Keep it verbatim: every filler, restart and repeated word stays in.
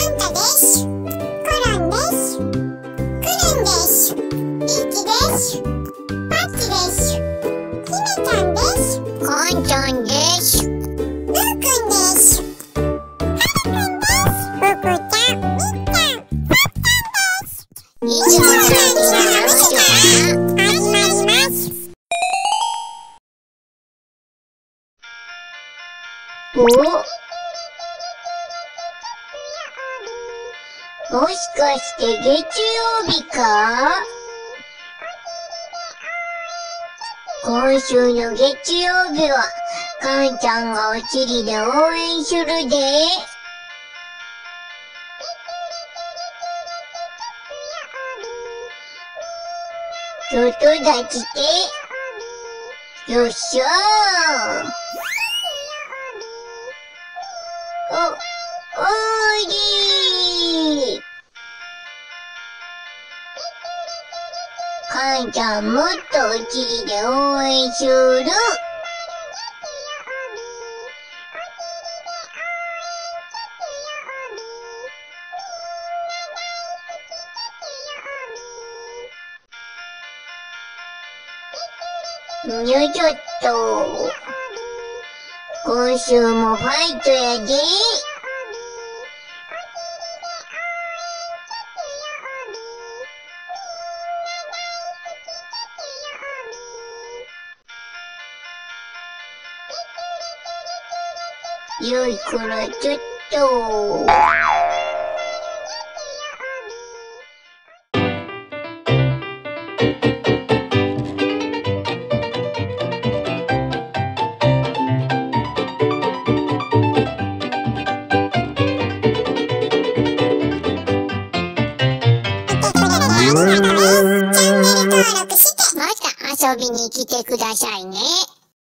ンタです。コロンです。クルンです。ピーチです。パッチです。ひめちゃんです。カンちゃんです。ルーくんです。ハルくんです。フクちゃん、みっちゃん、パッちゃんです。いつものラジオが始まります。 お、もしかして月曜日か？今週の月曜日は、かんちゃんがおちりで応援するで。外立ちて、よっしゃー。お、おーりー。かんちゃんもっとおちりで応援する。よいしょっと。今週もファイトやで。よいからちょっと。 また遊びに来てくださいね。